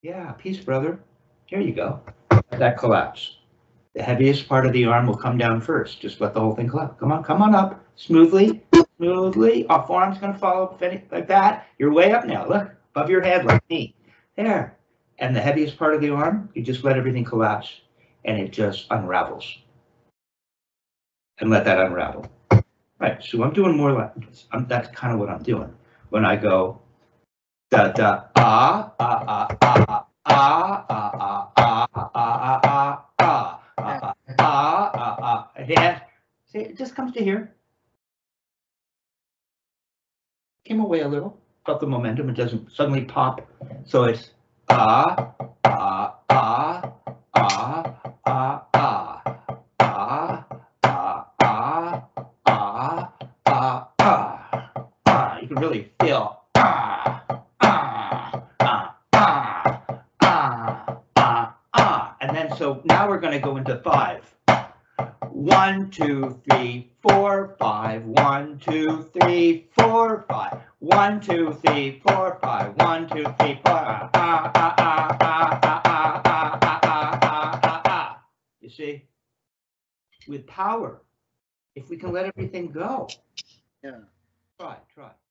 Yeah, peace, brother. Here you go. Let that collapse. The heaviest part of the arm will come down first. Just let the whole thing collapse. Come on up. Smoothly, smoothly. Our forearm's going to follow like that. You're way up now. Look, above your head like me. There. And the heaviest part of the arm, you just let everything collapse and it just unravels. And let that unravel. Right, so I'm doing more like, that's kind of what I'm doing. When I go, da da, ah, ah, ah, ah, ah, ah, ah, ah, ah, ah, ah, yeah. See, it just comes to here. Came away a little, felt the momentum, it doesn't suddenly pop. So it's ah, ah, ah, ah, ah, ah, ah, ah, ah, ah, ah. You can really feel and then so now we're going to go into 5. 1, 2, 3, 4, 5. 1, 2, 3, 4, 5. 1, 2, 3, 4, 5. 1, 2, 3, 4. You see, with power, if we can let everything go. Yeah. Try.